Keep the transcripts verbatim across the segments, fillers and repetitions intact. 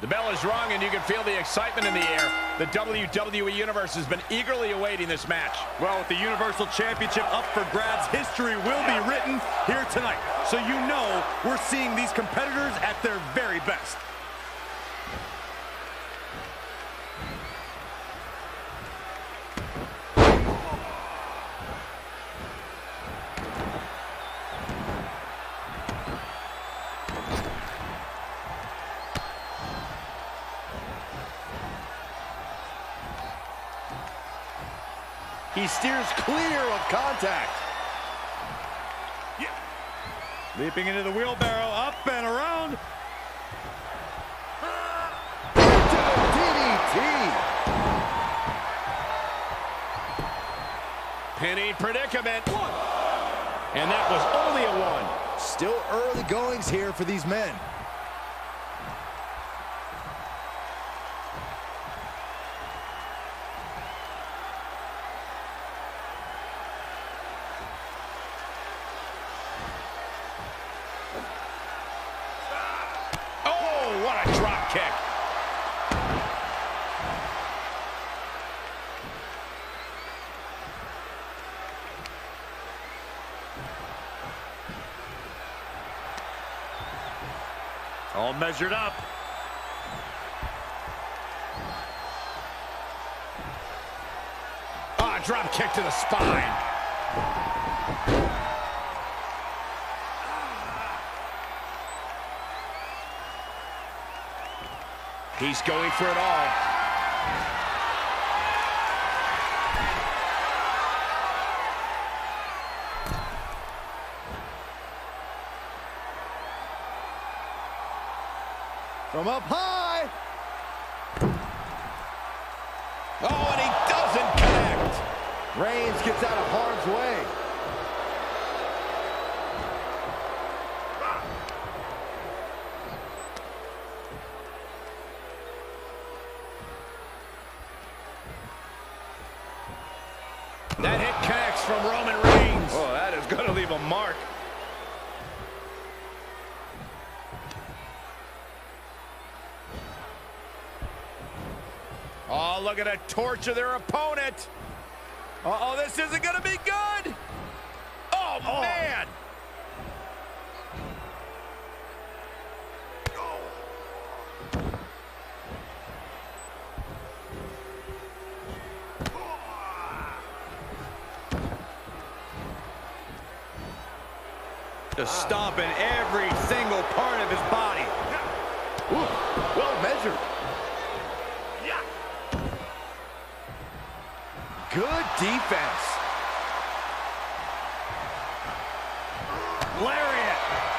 The bell is rung, and you can feel the excitement in the air. The W W E Universe has been eagerly awaiting this match. Well, with the Universal Championship up for grabs, history will be written here tonight. So you know we're seeing these competitors at their very best. He steers clear of contact. Yeah. Leaping into the wheelbarrow, up and around. To the D D T. Penny predicament. One. And that was only a one. Still early goings here for these men. What a drop kick. All measured up. Ah, oh, drop kick to the spine. He's going for it all. From up high. Oh, and he doesn't connect. Reigns gets out of harm's way. That hit connects from Roman Reigns. Oh, that is going to leave a mark. Oh, look at a torture their opponent. Uh-oh, this isn't going to be good. Oh, oh. man. Just stomping every single part of his body. Ooh, well measured. Good defense. Lariat.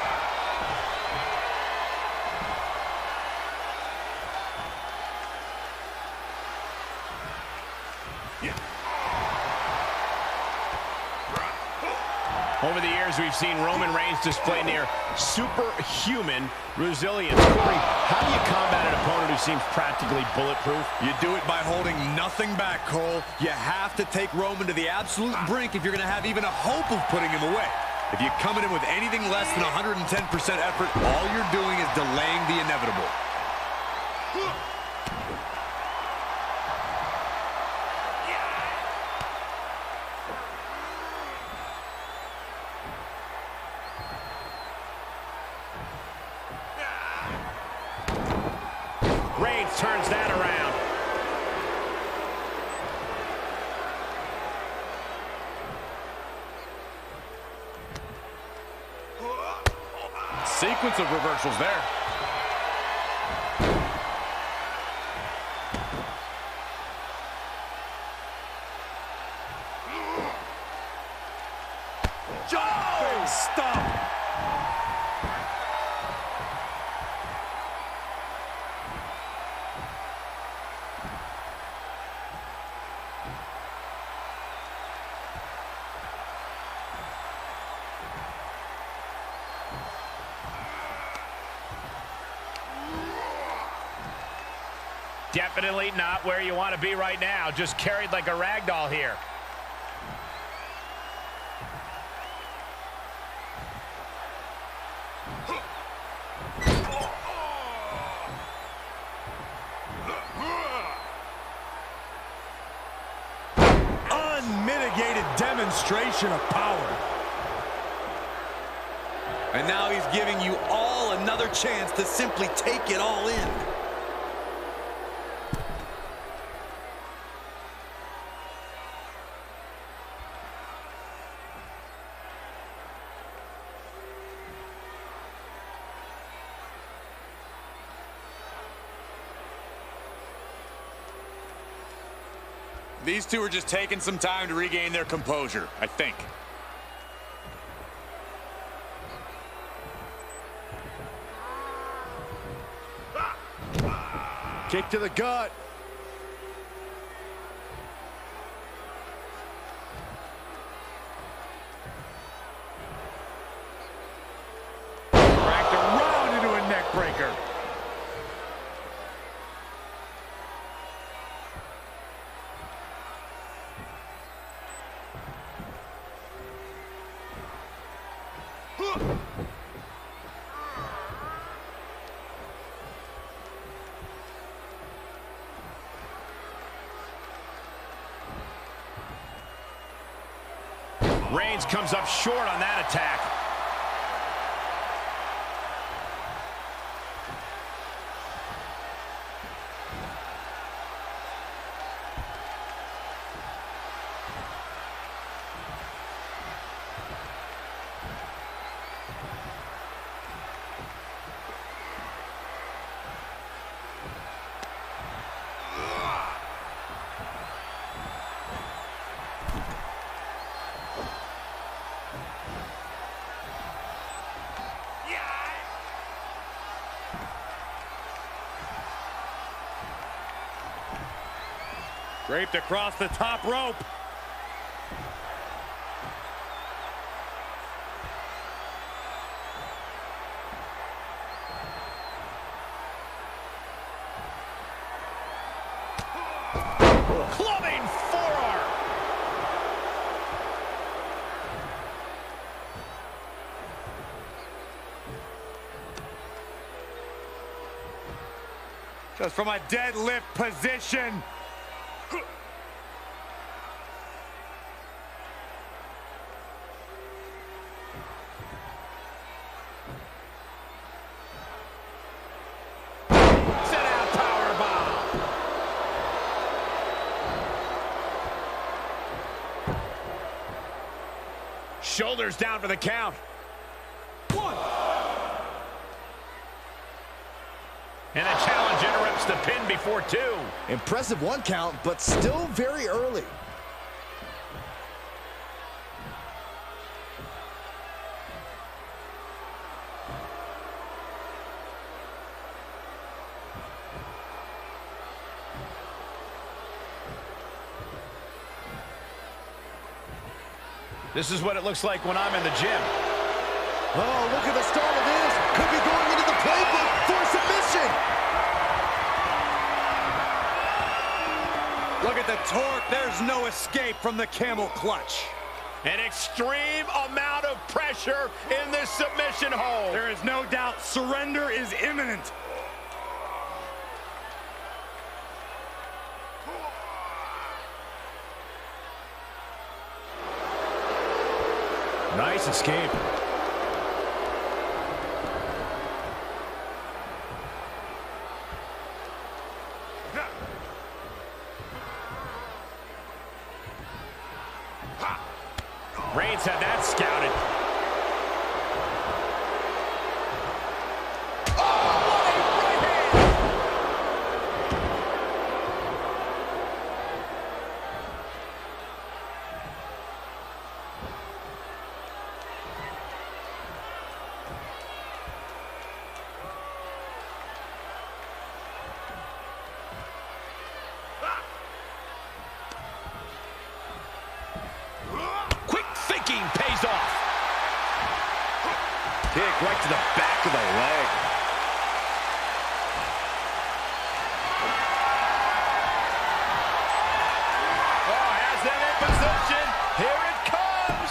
Over the years, we've seen Roman Reigns display near superhuman resilience. Corey, how do you combat an opponent who seems practically bulletproof? You do it by holding nothing back, Cole. You have to take Roman to the absolute brink if you're going to have even a hope of putting him away. If you come at him with anything less than one hundred ten percent effort, all you're doing is delaying the inevitable. Reigns turns that around. Sequence of reversals there. Jumping stomp. Definitely not where you want to be right now. Just carried like a rag doll here. demonstration of power. And now he's giving you all another chance to simply take it all in. These two are just taking some time to regain their composure, I think. Kick to the gut. Cracked around into a neck breaker. Reigns comes up short on that attack. Draped across the top rope. Clubbing forearm. Just from a deadlift position. Shoulders down for the count. One. And the challenge interrupts the pin before two. Impressive one count, but still very early. This is what it looks like when I'm in the gym. Oh, look at the start of this. Could be going into the playbook for a submission. Look at the torque. There's no escape from the camel clutch. An extreme amount of pressure in this submission hold. There is no doubt surrender is imminent. Nice escape. Reigns had that scouted. Pays off. Kick right to the back of the leg. Oh, has them in position. Here it comes.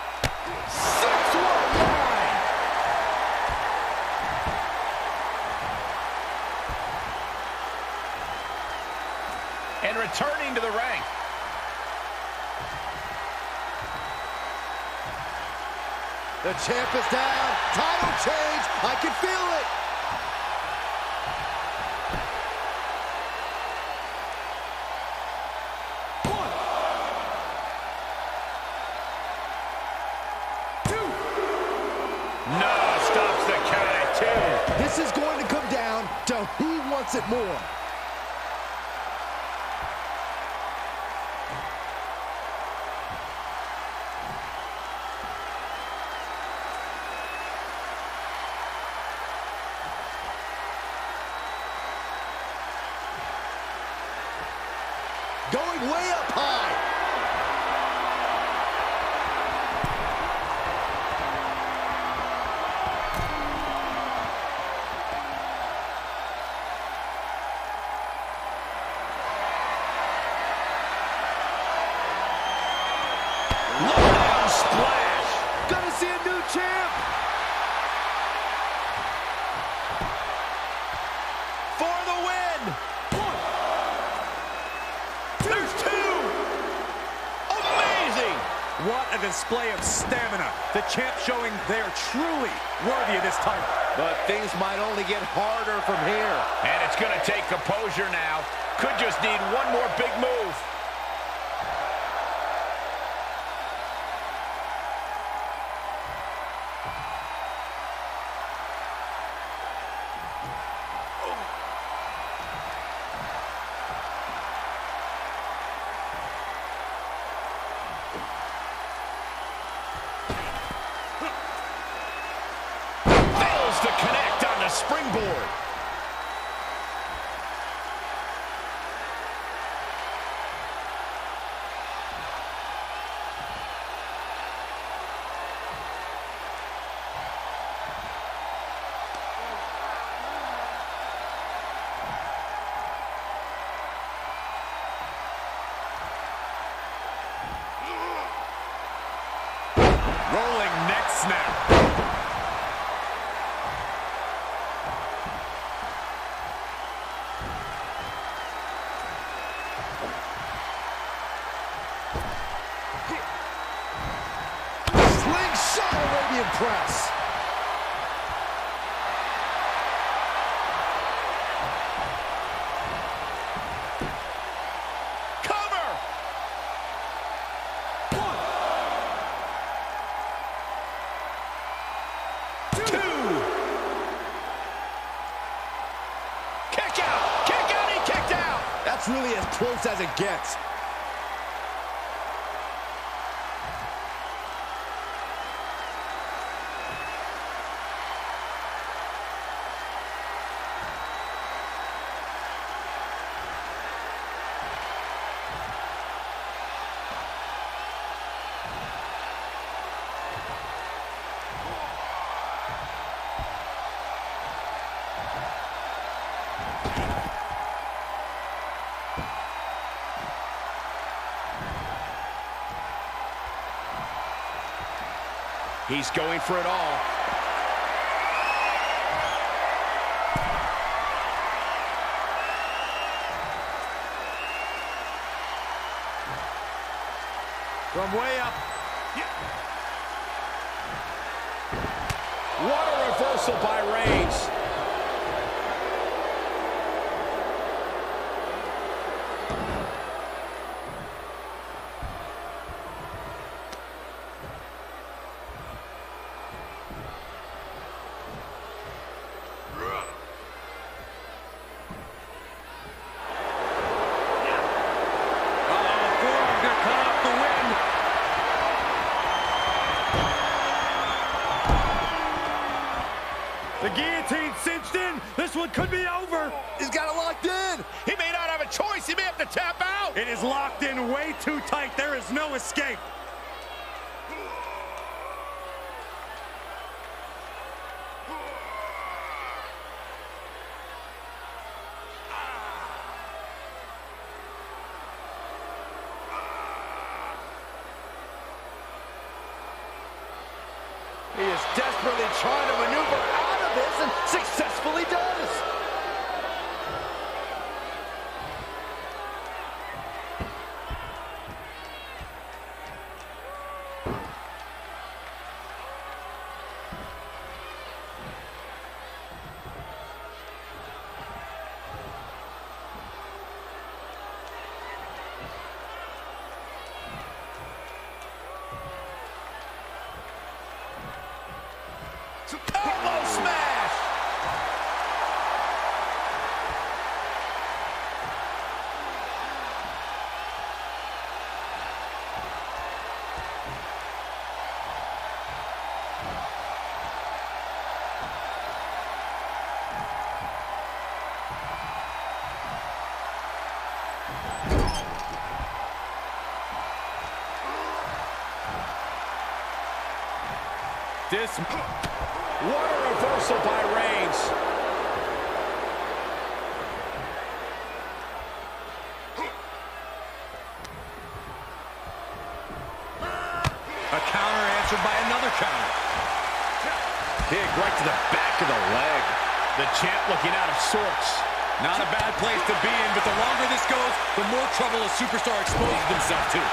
six one nine. And returning to the ring. The champ is down. Title change. I can feel it. One. Two. No, stops the count at two. This is going to come down to who wants it more. Going way up high. Lowdown splash. Gonna see a new champ. For the win. One. There's two. Amazing. What a display of stamina. The champ showing they are truly worthy of this title. But things might only get harder from here. And it's going to take composure now. Could just need one more big move. Fails to connect on the springboard. Rolling neck snap. Slingshot Arabian press. Cover. One. Two. Kick out. Kick out. He kicked out. That's really as close as it gets. He's going for it all. From way up. What a reversal by Reigns. The guillotine cinched in. This one could be over. He's got it locked in. He may not have a choice. He may have to tap out. It is locked in way too tight. There is no escape. He is desperately trying to maneuver out of this and successfully does. this. What a reversal by Reigns. A counter answered by another counter. Kick right to the back of the leg. The champ looking out of sorts. Not a bad place to be in, but the longer this goes, the more trouble a superstar exposes himself to.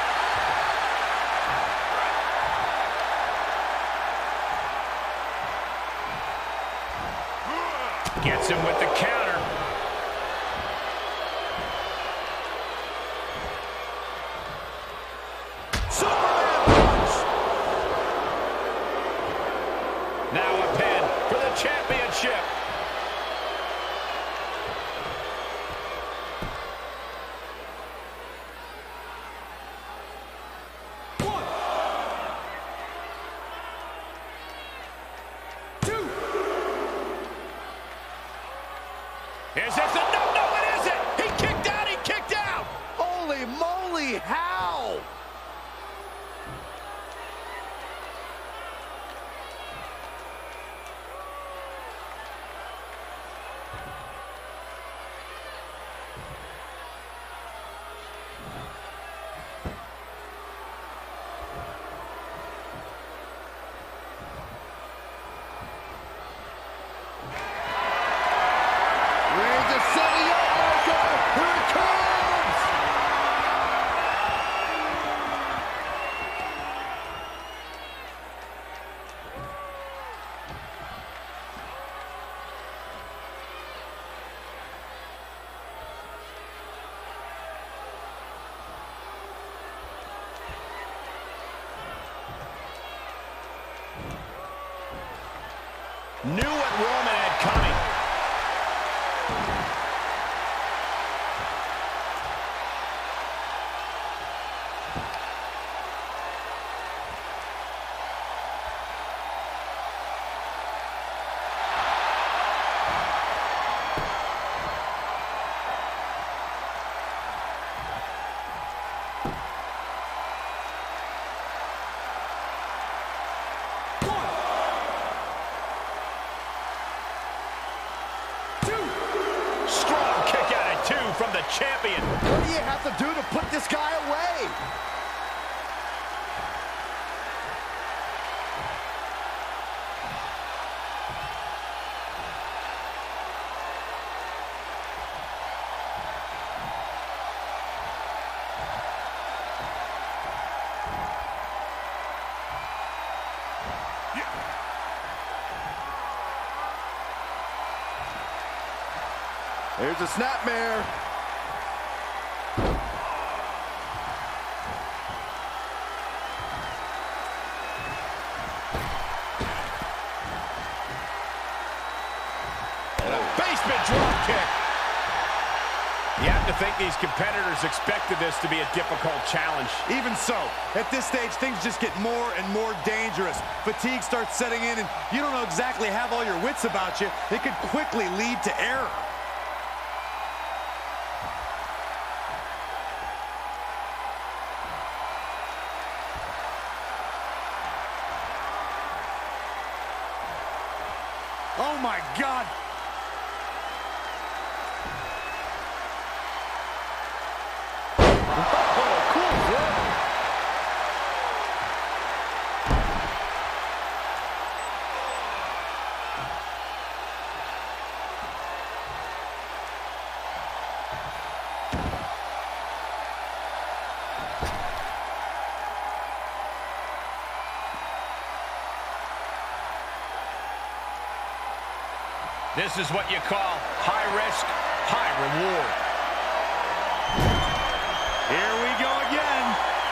Gets him with the counter. Superman punch! Now a pin for the championship. Is this a no, no, it isn't! He kicked out, he kicked out! Holy moly, how? Knew what Roman had coming. From the champion. What do you have to do to put this guy away? There's a snapmare. And a basement drop kick. You have to think these competitors expected this to be a difficult challenge. Even so, at this stage, things just get more and more dangerous. Fatigue starts setting in, and you don't know exactly have all your wits about you. It could quickly lead to error. Oh, my God. Oh, cool flip. This is what you call high risk, high reward. Here we go again.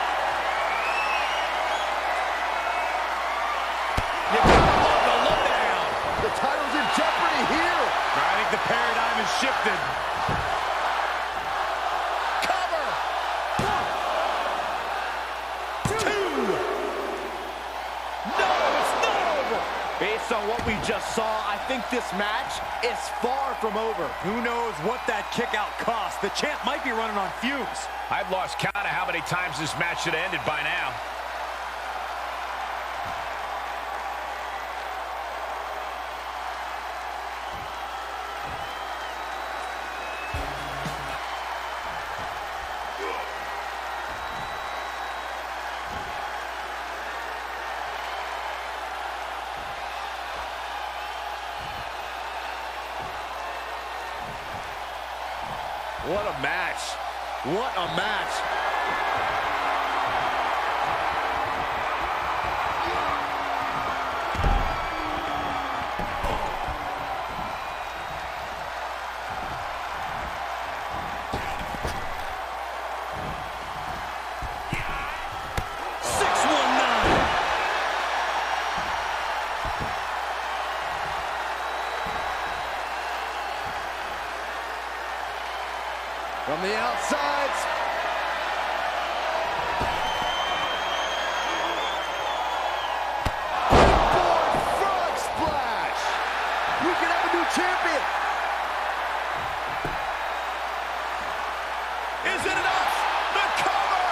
You gotta love the lowdown. The title's in jeopardy here. I think the paradigm has shifted. Cover. One. Two. No, it's not over. Based on what we just saw, I think this match is far from over. Who knows what that kick out cost? The champ might be running on fumes. I've lost count of how many times this match should have ended by now. What a match. What a match. From the outside. Springboard frog splash. We can have a new champion. Is it enough? The cover!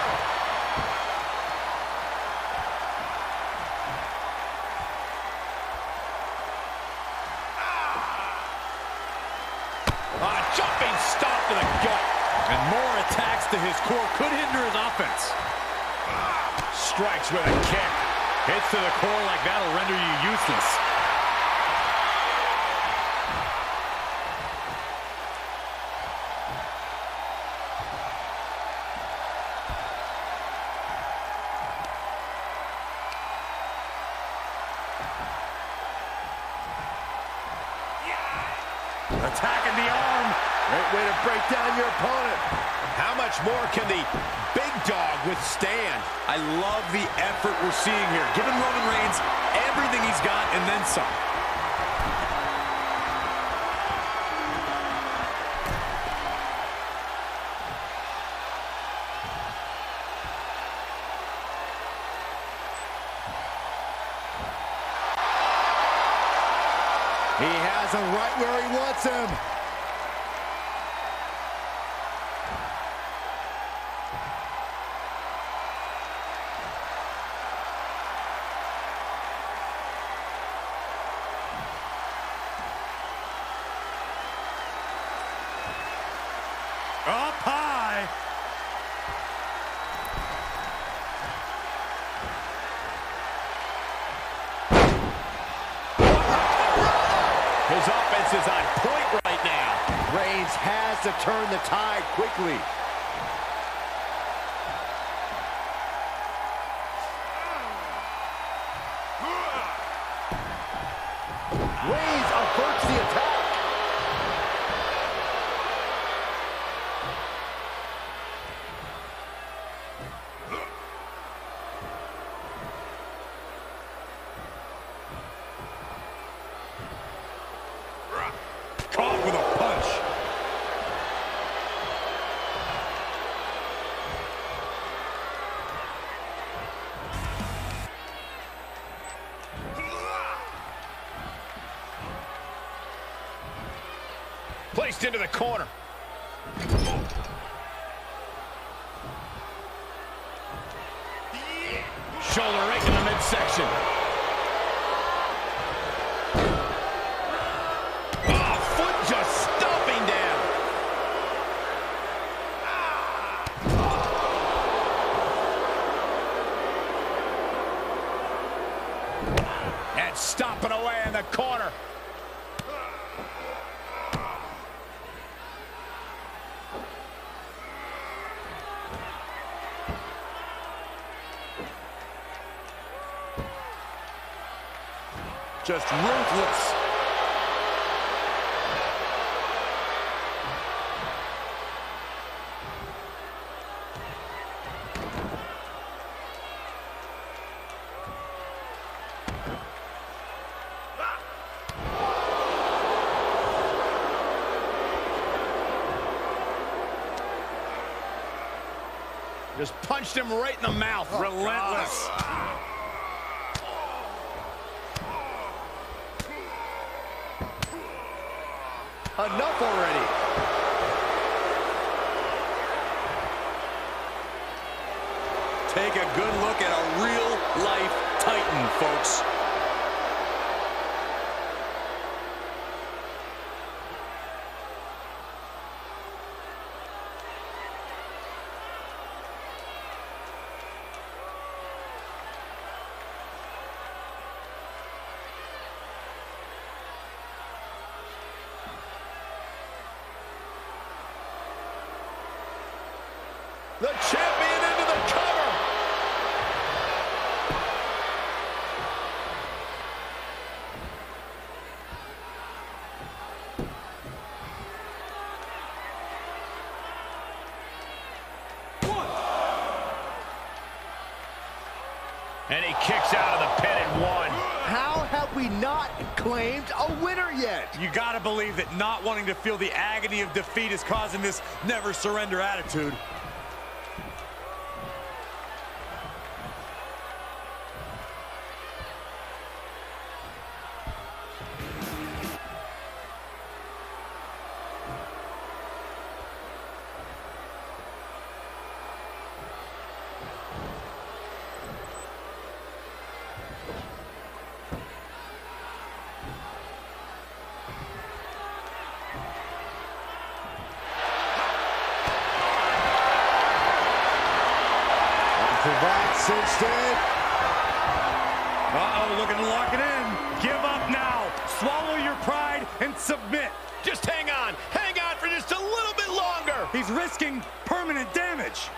Ah, jumping stop to the gut. And more attacks to his core could hinder his offense. Strikes with a kick. Hits to the core like that'll render you useless. Attacking the arm. Great way to break down your opponent. How much more can the big dog withstand? I love the effort we're seeing here. Giving Roman Reigns everything he's got and then some. He has him right where he wants him. Up high. His offense is on point right now. Reigns has to turn the tide quickly. Reigns averts the attack. Caught with a punch. Placed into the corner. Shoulder right in the midsection. Oh, foot just stomping down. And stomping away in the corner. Just ruthless. Just punched him right in the mouth. Oh, relentless. Enough already. Take a good look at a real-life Titan, folks. The champion into the cover. And he kicks out of the pin and one. How have we not claimed a winner yet? You gotta believe that not wanting to feel the agony of defeat is causing this never surrender attitude. Provides instead. Uh-oh, looking to lock it in. Give up now. Swallow your pride and submit. Just hang on. Hang on for just a little bit longer. He's risking permanent damage.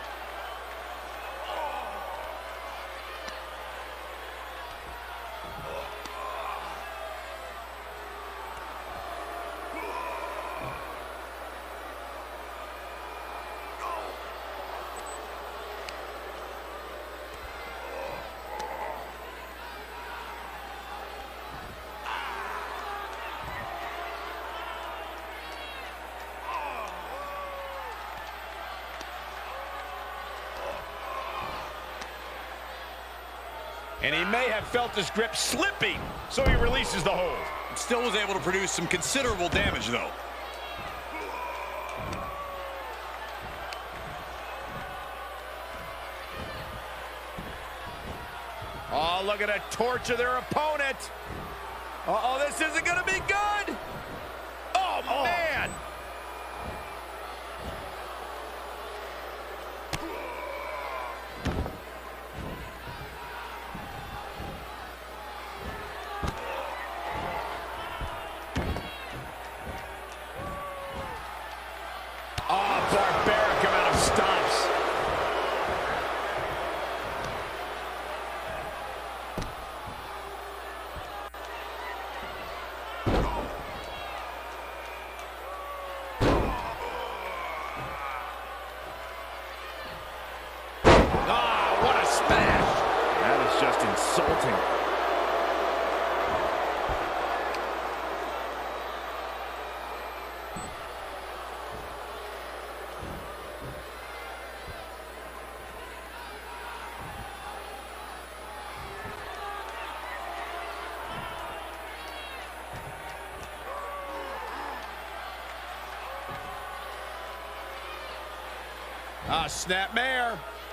And he may have felt his grip slipping, so he releases the hold. Still was able to produce some considerable damage, though. Oh, look at a torture their opponent. Uh-oh, this isn't going to be good. Oh, oh, man. Oh, barbaric amount of stomps. Ah, what a smash. That is just insulting. Ah, snapmare.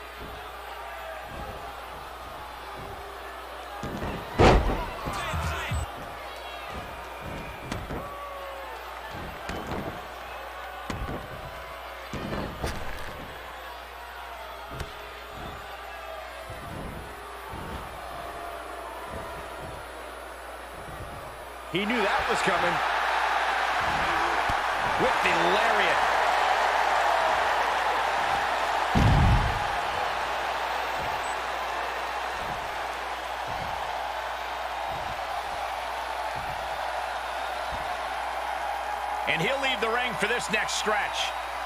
He knew that was coming. With the lariat. And he'll leave the ring for this next stretch.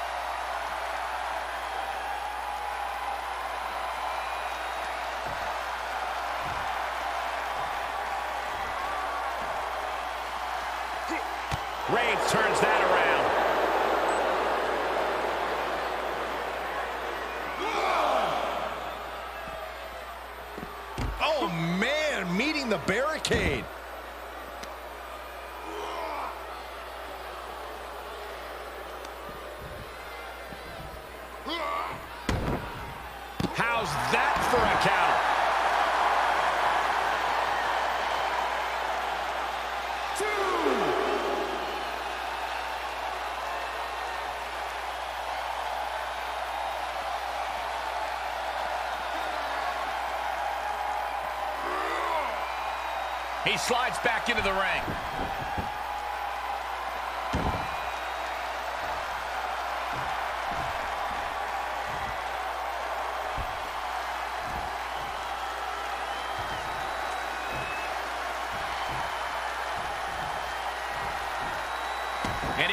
Reigns turns that around. Oh, man, meeting the barricade. How's that for a count? He slides back into the ring.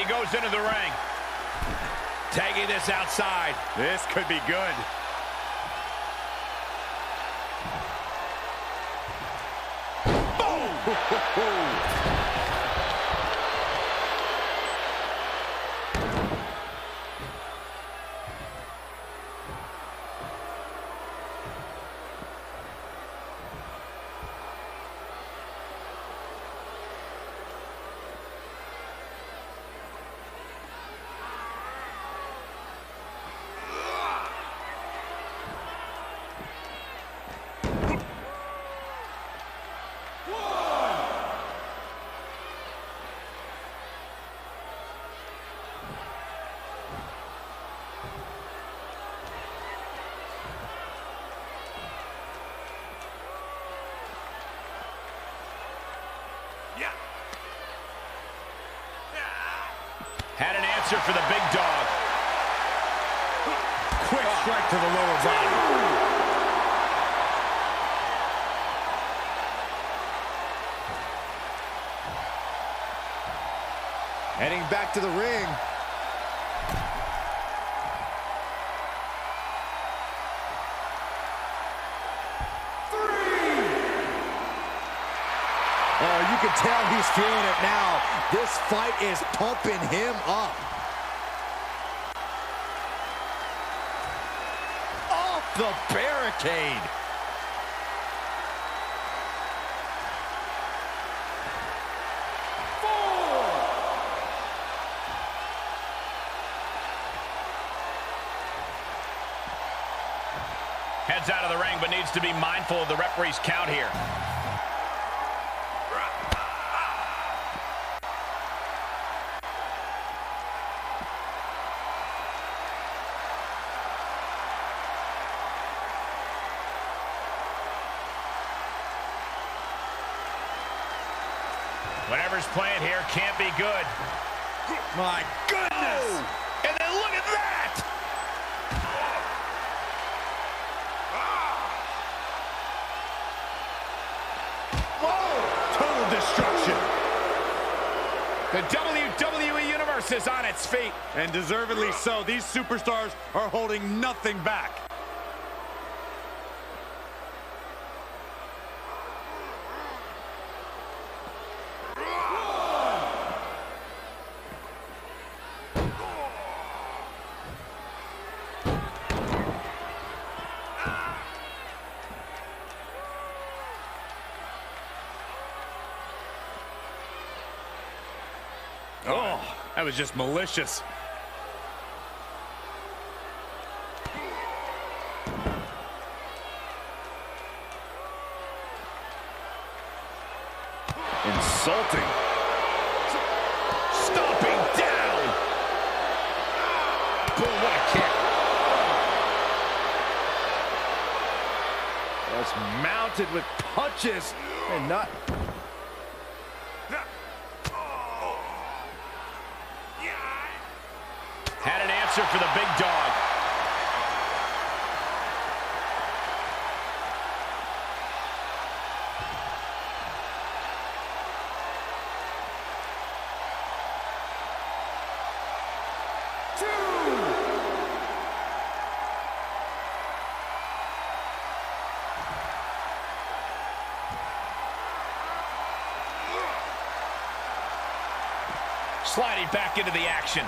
goes into the ring. Tagging this outside. This could be good. Boom! Had an answer for the big dog. Quick strike to the lower body. Heading back to the ring. Oh, you can tell he's feeling it now. This fight is pumping him up. Off the barricade. Four. Heads out of the ring, but needs to be mindful of the referee's count here. Whatever's playing here can't be good. My goodness! Oh, and then look at that! Whoa! Total destruction. The W W E Universe is on its feet. And deservedly so. These superstars are holding nothing back. Oh, that was just malicious. Insulting. Stomping down. Boom, what a kick. That's mounted with punches and not... Had an answer for the big dog. Sliding back into the action.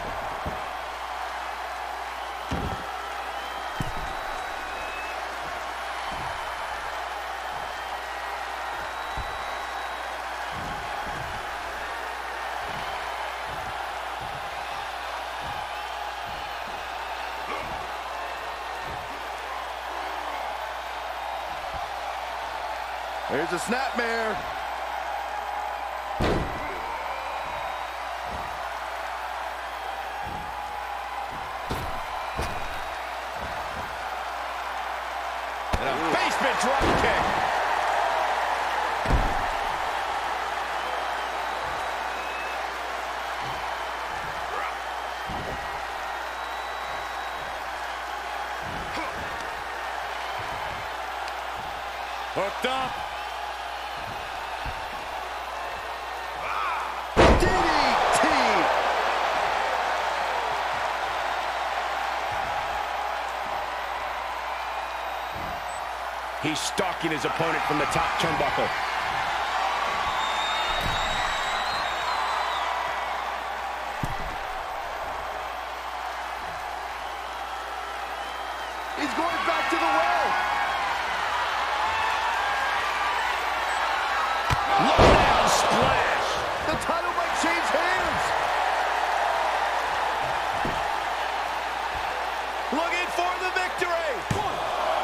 There's a snapmare. And a basement drop kick. Hooked up. D D T. He's stalking his opponent from the top turnbuckle. He's going back to the well. Low down splash. The title might change hands. Looking for the victory. One,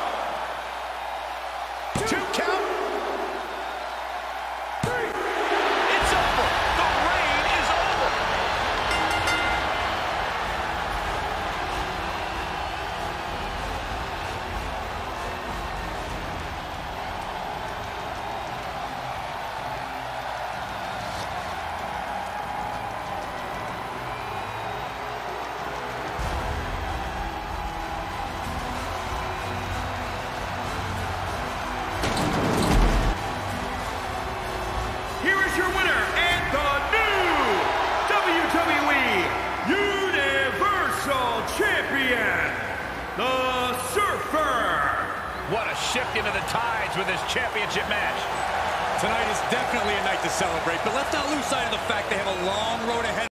two, two count. Three. It's over. The reign is over. Here is your winner and the new W W E Universal Champion, The Surfer. What a shift into the tides with this championship match. Tonight is definitely a night to celebrate, but let's not lose sight of the fact they have a long road ahead.